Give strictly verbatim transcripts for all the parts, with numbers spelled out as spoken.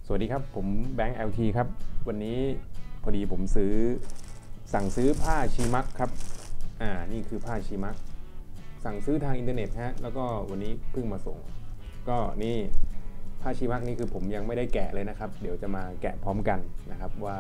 วัสดีครับผมแบงค์ แอล ที ครับวันนี้พอดีผมซื้อสั่งซื้อผ้าชีมักครับอ่านี่คือผ้าชีมักสั่งซื้อทางอินเทอร์เน็ตฮะแล้วก็วันนี้เพิ่งมาส่งก็นี่ผ้าชีมักนี่คือผมยังไม่ได้แกะเลยนะครับเดี๋ยวจะมาแกะพร้อมกันนะครับว่า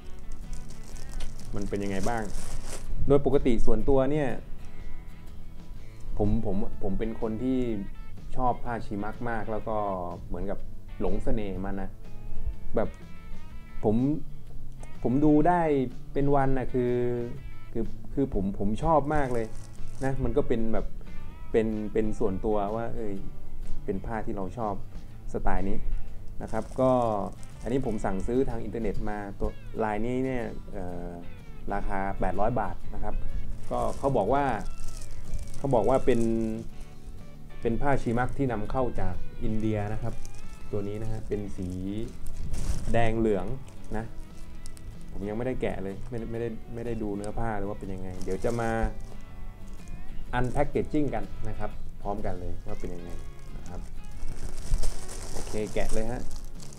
มันเป็นยังไงบ้างโดยปกติส่วนตัวเนี่ยผมผมผมเป็นคนที่ชอบผ้าชีมักมากแล้วก็เหมือนกับหลงเสน่ห์มันนะแบบผมผมดูได้เป็นวันนะคือคือคือผมผมชอบมากเลยนะมันก็เป็นแบบเป็นเป็นส่วนตัวว่าเออเป็นผ้าที่เราชอบสไตล์นี้นะครับก็อันนี้ผมสั่งซื้อทางอินเทอร์เน็ตมาตัวลายนี้เนี่ยราคาแปดร้อยบาทนะครับก็เขาบอกว่าเขาบอกว่าเป็นเป็นผ้าชีมักที่นำเข้าจากอินเดียนะครับตัวนี้นะฮะเป็นสีแดงเหลืองนะผมยังไม่ได้แกะเลยไม่ไม่ได้ไม่ได้ดูเนื้อผ้าหรือว่าเป็นยังไงเดี๋ยวจะมาอันแพ็กเกจจิ้งกันนะครับพร้อมกันเลยว่าเป็นยังไงนะครับโอเคแกะเลยฮะ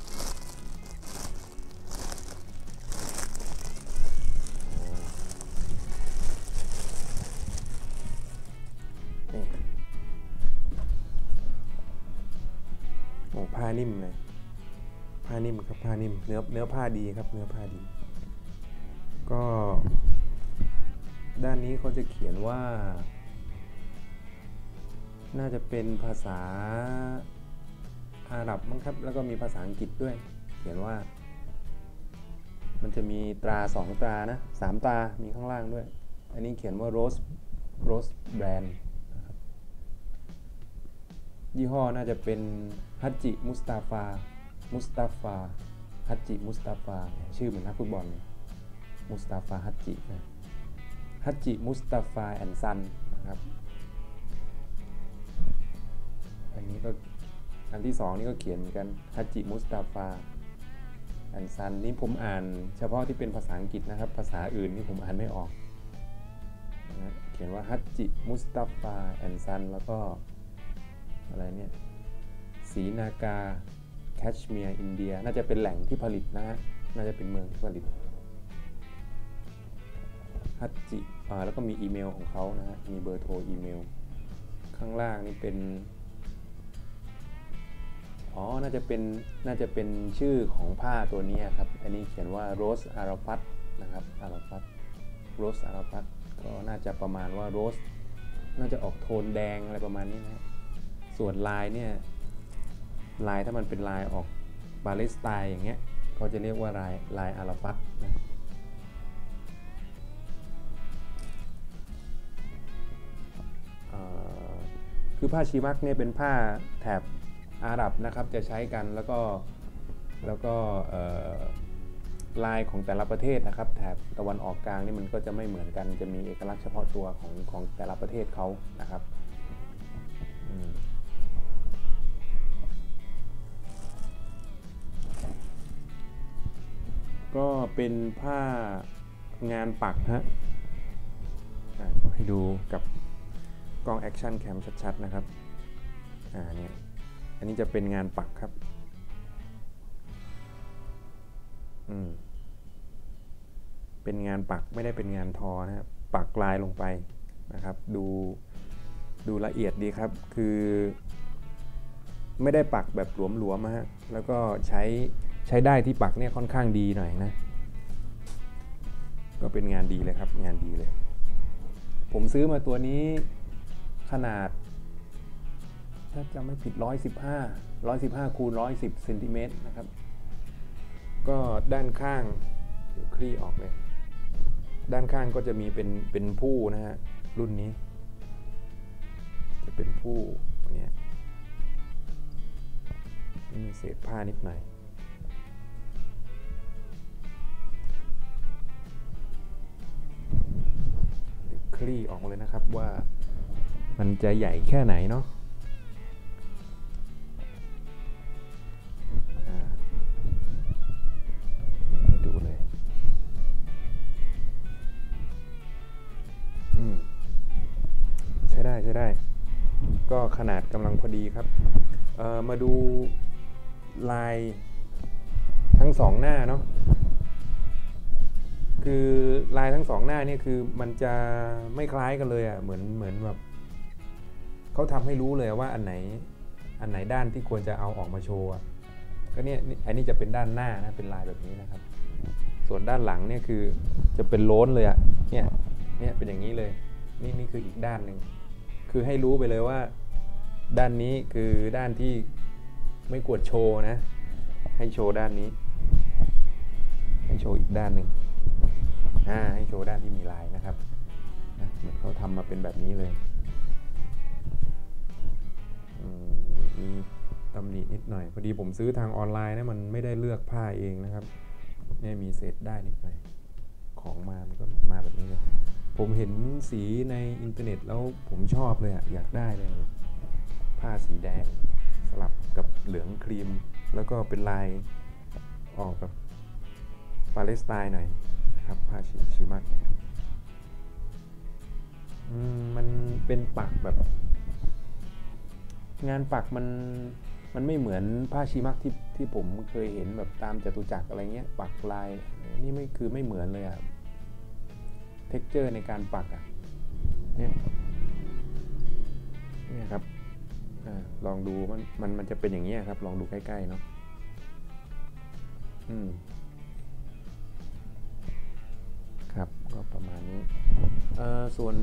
โอ้ผ้านิ่มเลยผ้านิ่มครับผ้านิ่มเนื้อเนื้อผ้าดีครับเนื้อผ้าดีก็ด้านนี้เขาจะเขียนว่าน่าจะเป็นภาษาอาหรับมั้งครับแล้วก็มีภาษาอังกฤษด้วยเขียนว่ามันจะมีตราสองตรานะสามตรามีข้างล่างด้วยอันนี้เขียนว่า Rose Rose Brand นะครับยี่ห้อน่าจะเป็นฮัจจิมุสตาฟามุสตาฟาฮัจจิมุสตาฟาชื่อเหมือนนักฟุตบอลมุสตาฟาฮัจจินะฮัจจิมุสตาฟาแอนด์ซันนะครับอันนี้ก็อันที่สองนี่ก็เขียนเหมือนกันฮัจจิมุสตาฟาแอนด์ซันนี่ผมอ่านเฉพาะที่เป็นภาษาอังกฤษนะครับภาษาอื่นนี่ผมอ่านไม่ออกนะเขียนว่าฮัจจิมุสตาฟาแอนด์ซันแล้วก็อะไรเนี่ยศรีนากาแคชเมียร์อินเดียน่าจะเป็นแหล่งที่ผลิตนะฮะน่าจะเป็นเมืองที่ผลิตฮัจจิอ่าแล้วก็มีอีเมลของเขานะฮะมีเบอร์โทรอีเมลข้างล่างนี่เป็นอ๋อน่าจะเป็นน่าจะเป็นชื่อของผ้าตัวนี้ครับอันนี้เขียนว่าโรสอาราฟัตนะครับอาราฟัตโรสอาราฟัตก็น่าจะประมาณว่าโรสน่าจะออกโทนแดงอะไรประมาณนี้นะส่วนลายเนี่ยลายถ้ามันเป็นลายออกปาเลสไตน์อย่างเงี้ยเขาจะเรียกว่าลายลายอาราฟัตนะคือผ้าชีมักเนี่ยเป็นผ้าแถบอาหรับนะครับจะใช้กันแล้วก็แล้วก็ลายของแต่ละประเทศนะครับแถบตะวันออกกลางนี่มันก็จะไม่เหมือนกันจะมีเอกลักษณ์เฉพาะตัวของของแต่ละประเทศเขานะครับก็เป็นผ้างานปักฮะให้ดูกับกล้องแอคชั่นแคมชัดๆนะครับอ่าเนี่ยอันนี้จะเป็นงานปักครับอืมเป็นงานปักไม่ได้เป็นงานทอนะครับปักลายลงไปนะครับดูดูละเอียดดีครับคือไม่ได้ปักแบบหลวมๆนะฮะแล้วก็ใช้ใช้ได้ที่ปักเนี่ยค่อนข้างดีหน่อยนะก็เป็นงานดีเลยครับงานดีเลยผมซื้อมาตัวนี้ขนาดถ้าจำไม่ผิดหนึ่งร้อยสิบห้า หนึ่งร้อยสิบห้าคูณหนึ่งร้อยสิบเซนติเมตรนะครับก็ด้านข้างเดี๋ยวคลี่ออกเลยด้านข้างก็จะมีเป็นเป็นผู้นะฮะรุ่นนี้จะเป็นผู้เนี่ยมีเศษผ้านิดหน่อยคลี่ออกเลยนะครับว่ามันจะใหญ่แค่ไหนเนาะให้ดูเลยอืมใช้ได้ใช้ได้ก็ขนาดกำลังพอดีครับเอ่อมาดูลายทั้งสองหน้าเนาะคือลายทั้งสองหน้านี่คือมันจะไม่คล้ายกันเลยอ่ะเหมือนเหมือนแบบเขาทำให้รู้เลยว่าอันไหนอันไหนด้านที่ควรจะเอาออกมาโชว์ก็เนี่ยอันนี้จะเป็นด้านหน้านะเป็นลายแบบนี้นะครับส่วนด้านหลังเนี่ยคือจะเป็นโล้นเลยอ่ะเนี่ยเนี่ยเป็นอย่างนี้เลยนี่นี่คืออีกด้านหนึ่งคือให้รู้ไปเลยว่าด้านนี้คือด้านที่ไม่ควรโชว์นะให้โชว์ด้านนี้ให้โชว์อีกด้านหนึ่งอ่าให้โชว์ด้านที่มีลายนะครับนะเหมือนเขาทำมาเป็นแบบนี้เลยมีตำหนินิดหน่อยพอดีผมซื้อทางออนไลน์นะมันไม่ได้เลือกผ้าเองนะครับเนี่ยมีเศษได้นิดหน่อยของมามันก็มาแบบนี้เลยผมเห็นสีในอินเทอร์เน็ตแล้วผมชอบเลยอะอยากได้เลยผ้าสีแดงสลับกับเหลืองครีมแล้วก็เป็นลายออกแบบปาเลสไตน์หน่อยนะครับผ้าชิชิมักมันเป็นปักแบบงานปักมันมันไม่เหมือนผ้าชิมักที่ที่ผมเคยเห็นแบบตามจตุจักรอะไรเงี้ยปักลายนี่ไม่คือไม่เหมือนเลยอะเท็กเจอร์ในการปักอะเนี่ยนี่ครับอลองดูมันมันมันจะเป็นอย่างนี้ครับลองดูใกล้ๆเนาะอืมครับก็ประมาณนี้เอ่อส่วน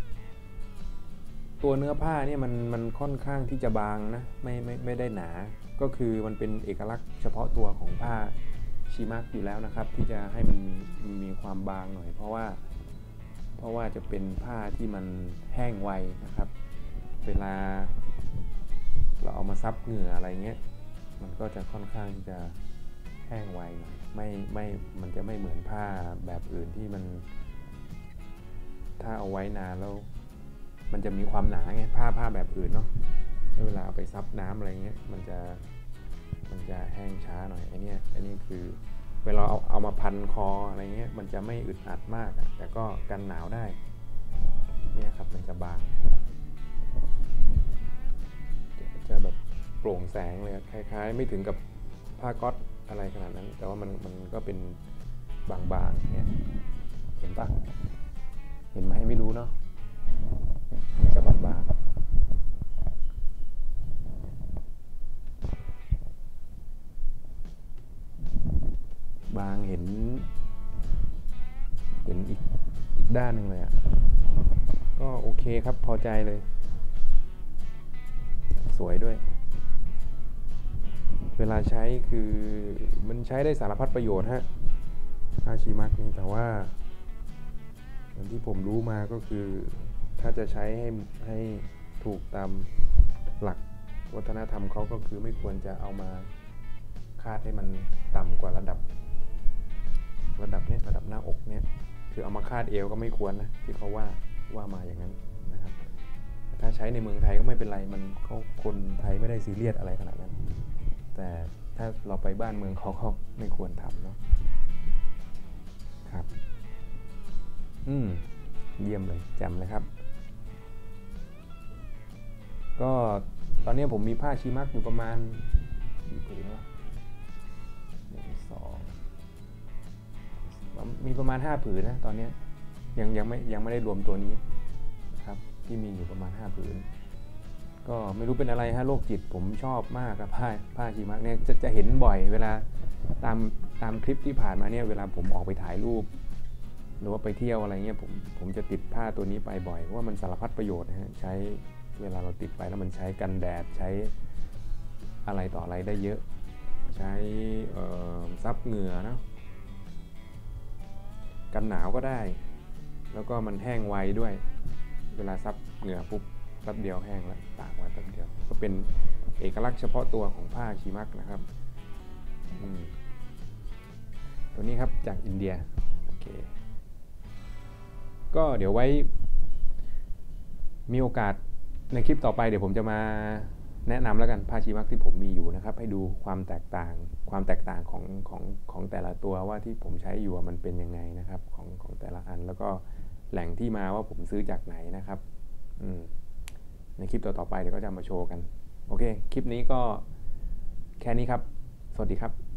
ตัวเนื้อผ้าเนี่ยมันมันค่อนข้างที่จะบางนะไม่ไม่ไม่ได้หนาก็คือมันเป็นเอกลักษณ์เฉพาะตัวของผ้าชิมักอยู่แล้วนะครับที่จะให้มันมีความบางหน่อยเพราะว่าเพราะว่าจะเป็นผ้าที่มันแห้งไวนะครับเวลาเราเอามาซับเหงื่ออะไรเงี้ยมันก็จะค่อนข้างจะแห้งไวหน่อยไม่ไม่มันจะไม่เหมือนผ้าแบบอื่นที่มันถ้าเอาไว้นานแล้วมันจะมีความหนาไงผ้าผ้าแบบอื่นเนาะเวลาเอาไปซับน้ำอะไรเงี้ยมันจะมันจะแห้งช้าหน่อยไอ้นี่ไอ้นี่คือเวลาเอาเอามาพันคออะไรเงี้ยมันจะไม่อึดอัดมากแต่ก็กันหนาวได้เนี่ยครับมันจะบางจะแบบโปร่งแสงเลยคล้ายๆไม่ถึงกับผ้าก๊อตอะไรขนาดนั้นแต่ว่ามันมันก็เป็นบางๆเนี่ยเห็นปะเห็นไหมไม่รู้เนาะจะบางๆบางเห็นเห็นอีกอีกด้านหนึ่งเลยอ่ะก็โอเคครับพอใจเลยสวยด้วยเวลาใช้คือมันใช้ได้สารพัดประโยชน์ฮะผ้าชิมักนี่แต่ว่าอย่างที่ผมรู้มาก็คือถ้าจะใช้ให้ให้ถูกตามหลักวัฒนธรรมเขาก็คือไม่ควรจะเอามาคาดให้มันต่ำกว่าระดับระดับเนี้ยระดับหน้าอกเนี้ยคือเอามาคาดเอวก็ไม่ควรนะที่เขาว่าว่ามาอย่างนั้นนะครับถ้าใช้ในเมืองไทยก็ไม่เป็นไรมันเขาคนไทยไม่ได้ซีเรียสอะไรขนาดนั้นแต่ถ้าเราไปบ้านเมืองเขาเขาไม่ควรทำเนาะครับอืมเยี่ยมเลยแจ่มเลยครับก็ตอนนี้ผมมีผ้าชิมักอยู่ประมาณกี่ผืนวะหนึ่งสองมีประมาณห้าผืนนะตอนนี้ยังยังไม่ยังไม่ได้รวมตัวนี้นะครับที่มีอยู่ประมาณห้าผืนก็ไม่รู้เป็นอะไรฮะโรคจิตผมชอบมากครับผ้าผ้าชิมักเนี่ยจะจะเห็นบ่อยเวลาตามตามคลิปที่ผ่านมาเนี่ยเวลาผมออกไปถ่ายรูปหรือว่าไปเที่ยวอะไรเงี้ยผมผมจะติดผ้าตัวนี้ไปบ่อยเพราะว่ามันสารพัดประโยชน์นะฮะใช้เวลาเราติดไปแล้วมันใช้กันแดดใช้อะไรต่ออะไรได้เยอะใช้ซับเหงื่อนะกันหนาวก็ได้แล้วก็มันแห้งไวด้วยเวลาซับเหงื่อปุ๊บแป๊บเดียวแห้งแล้วตากไว้แป๊บเดียวก็เป็นเอกลักษณ์เฉพาะตัวของผ้าชิมักนะครับตัวนี้ครับจากอินเดียโอเคก็เดี๋ยวไว้มีโอกาสในคลิปต่อไปเดี๋ยวผมจะมาแนะนำแล้วกันผ้าชิมักที่ผมมีอยู่นะครับให้ดูความแตกต่างความแตกต่างของของของแต่ละตัวว่าที่ผมใช้อยู่มันเป็นยังไงนะครับของของแต่ละอันแล้วก็แหล่งที่มาว่าผมซื้อจากไหนนะครับอืมในคลิปต่อๆไปเดี๋ยวก็จะมาโชว์กันโอเคคลิปนี้ก็แค่นี้ครับสวัสดีครับ